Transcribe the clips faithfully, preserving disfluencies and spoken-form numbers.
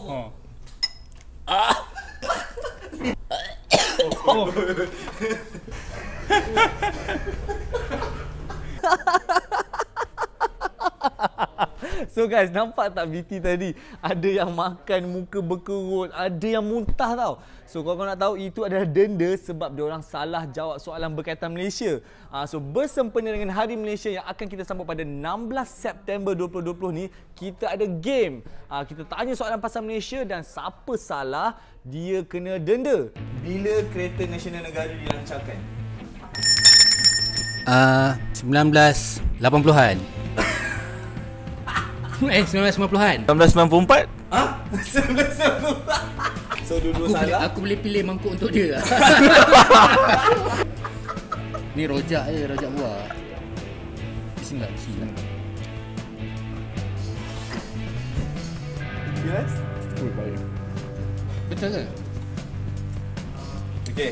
Oh. Ah. Oh. Oh. So guys, nampak tak B T tadi? Ada yang makan muka berkerut, ada yang muntah tau. So korang nak tahu itu adalah denda sebab diorang salah jawab soalan berkaitan Malaysia. Uh, so bersempena dengan Hari Malaysia yang akan kita sambut pada enam belas September dua ribu dua puluh ni, kita ada game. Uh, kita tanya soalan pasal Malaysia dan siapa salah, dia kena denda. Bila kereta nasional negara dilancarkan? Uh, sembilan belas lapan puluhan. Eh, sembilan belas sembilan puluhan. sembilan belas sembilan puluh empat? Ha? sembilan belas sembilan puluh empat. So dua-dua Aku salah. boleh, aku boleh pilih mangkuk untuk dia. Ni rojak je, rojak buah. Bismillah, bismillah. Yes? Oh, baik. Betul ke? Okey.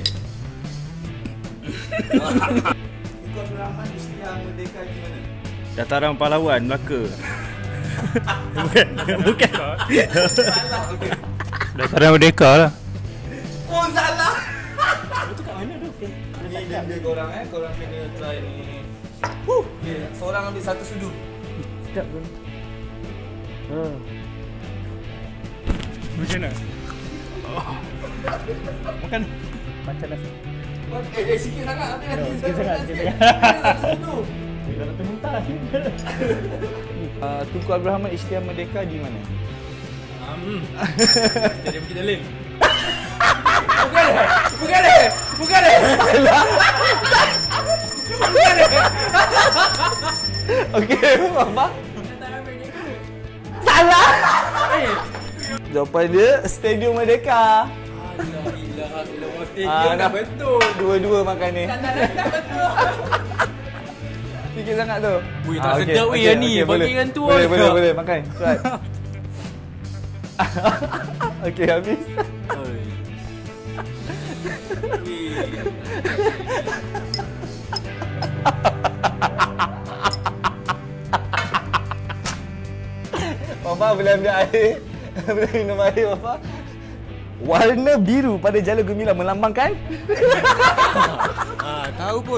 Tukar Abdul Isytiar Merdeka di mana? Dataran Pahlawan, Melaka. Bukan, bukan. Salah, okey. Dataran Merdeka lah. Oh, salah. Itu kat mana tu? Ni denda korang eh, korang kena try ni. Huh. Okay, seorang ambil satu sudu. Sedap pun. Ha. Macam mana? Oh. Makan macam nasi. Eh, eh sikit sangat nanti nanti. Sikit sangat, sikit sangat. Satu sudu. Dah nak termuntah. Uh, Tunku Abdul Rahman Isytiar Merdeka di mana? Hmm. Stadium Bukit Jalil. Bukan eh? Bukan eh? Bukan eh? Salah. Bukan eh? Okey, apa? Salah. Eh. Jawapan dia Stadium Merdeka. Stadium dah betul. Dua-dua makan ni. Dah betul. Sikit sangat tu. Wih, tak sedap weh yang ni. Bagi dengan tu. Boleh, boleh, boleh. Makan. Right. Okey, habis. Papa boleh ambil air. Boleh minum air, Papa. Warna biru pada jala gemilang melambangkan? Ah, tahu pun.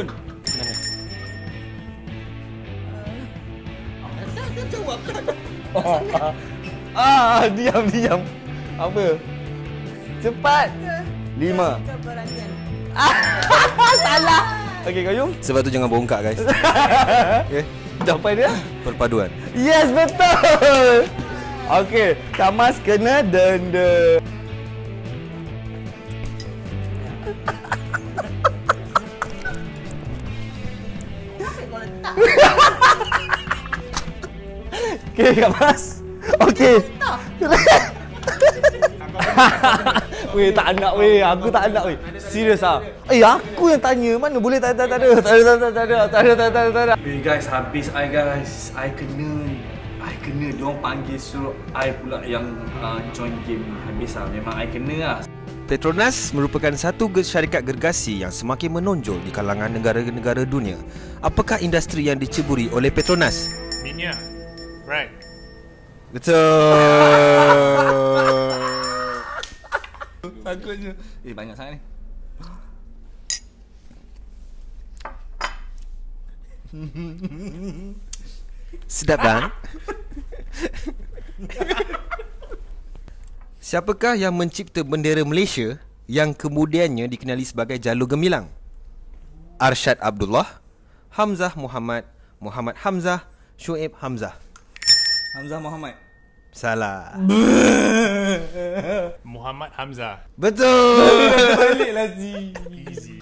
Oh, ah, ah, diam, diam. Apa? Cepat. Lima. Ah, salah. Okey, Qayyum. Sebab tu jangan bongkak guys. Okay. Jawapan dia? Perpaduan. Yes, betul. Okey, Kamas kena denda. Okey, Kamas. Okey. Weh, tak nak weh. Aku tak nak weh. Serius ah. Eh, aku yang tanya. Mana boleh tak tak tak ada. Tak ada tak ada tak ada. Tak ada tak ada tak ada. Eh guys, habis I guys. I kena I kena diorang panggil suruh I pula yang uh, join game ni. Habis ah. Memang I kena lah. Petronas merupakan satu syarikat gergasi yang semakin menonjol di kalangan negara-negara dunia. Apakah industri yang diceburi oleh Petronas? Minyak. Right. Betul. Takutnya. Eh, banyak sangat ni. Sedap kan? Siapakah yang mencipta bendera Malaysia yang kemudiannya dikenali sebagai Jalur Gemilang? Arsyad Abdullah, Hamzah Muhammad, Muhammad Hamzah, Shu'aib Hamzah. Hamzah Muhammad. Salah. Muhammad Hamzah. Betul. Baliklah Ji. Easy.